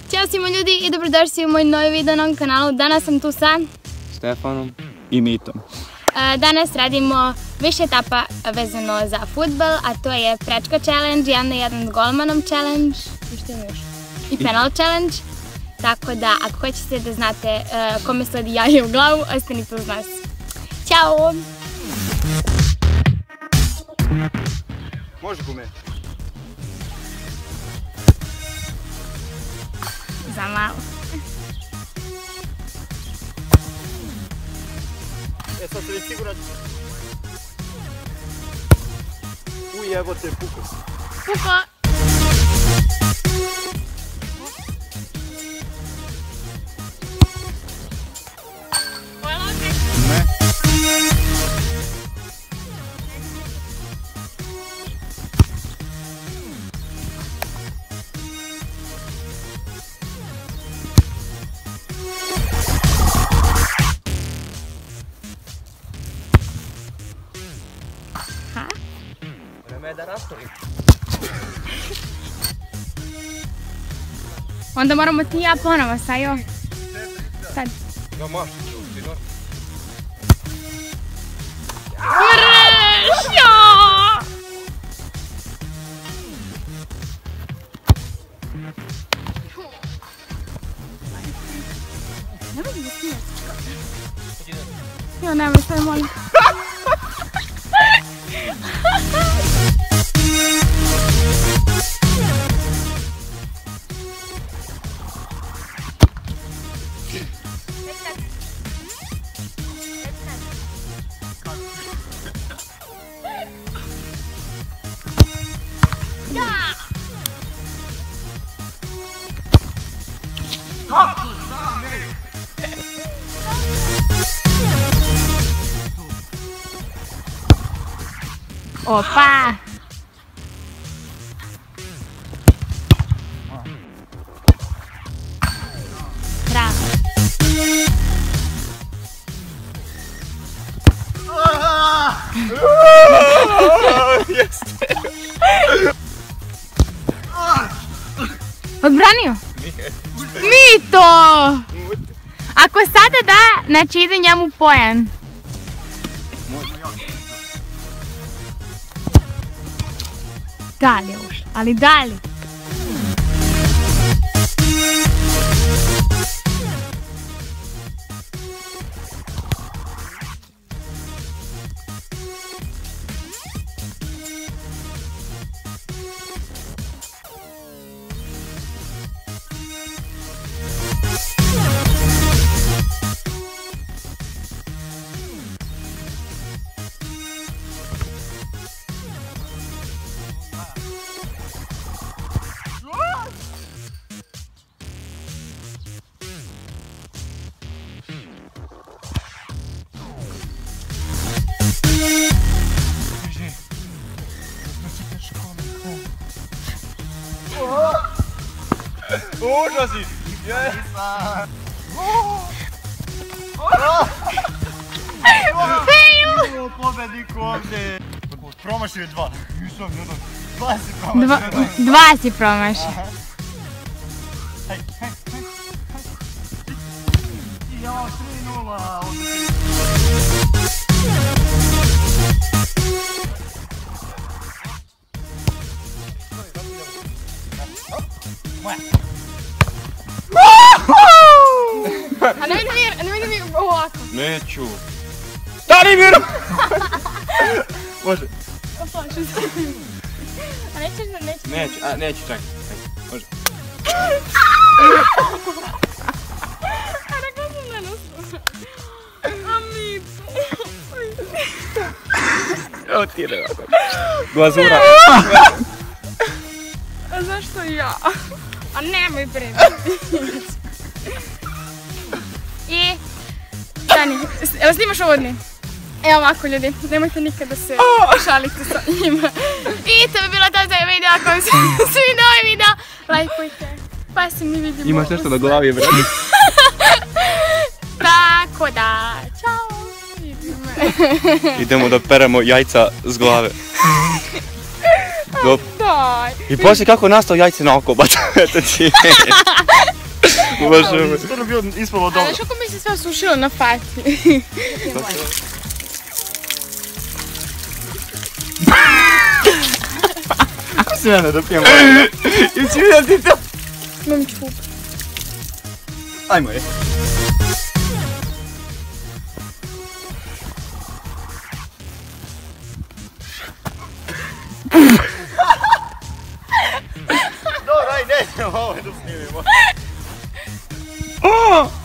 Ćao svima ljudi i dobrodošli u moj novi video na ovom kanalu. Danas sam tu sa Stefanom i Mitom. Danas radimo više etapa vezano za fudbal, a to je prečka challenge, jedan golmanom challenge i penal challenge. Tako da ako hoćete da znate kome sledi jaje u glavu, ostanite uz nas. Ćao! Može kume. Za malo. Sad se već siguran. Ujebote, puko se. Puko! Ne. Vreme je da rastavim. Onda moramo ti i ja ponovo, Sajo. Sad. Ga maš, ti nor. Mrš! Jao! Nemoj da snimaš. Jo, nemoj, sad molim. Opa! Bravo! Jeste! Odbranio? Mito! Ako sada da, znači ide njemu poen. Dalje ušlo, ali dalje. Užasi! Feju! Pobednik ovdje! Promašio je dva. Nisam jedan. Dva si promašio. Dva si promašio. Hej, hej, hej. Jao, 3-0. A nemoj da mi ovako. Neću. Stani Miro! Može. Oplašim se. A nećeš da nećeš? Neću, neću, čekaj. Može. A rekao sam da nas. A Mito. Evo ti je ovako. Glazura. A zašto ja? A nemoj prema. I... Stani, evo snimaš ovo od me. Evo ovako ljudi, nemojte nikad da se šalite sa njima. I to bi bilo to za video, ako vam se svidio ovaj video, lajkujte, pa se mi vidimo. Imaš nešto na glavi, brate. Tako da, čao. Idemo da peremo jajca s glave. I poslije kako nastao jajce na oko, eto ti. Stvarno bio ispalo dobro. A znaš kako mi se sve osušilo na faci? Kako si mene da pijem vodu? Jesi vidio ti to? Imam čup. Ajmo je. Dobro, aj nećemo ovo da snimimo.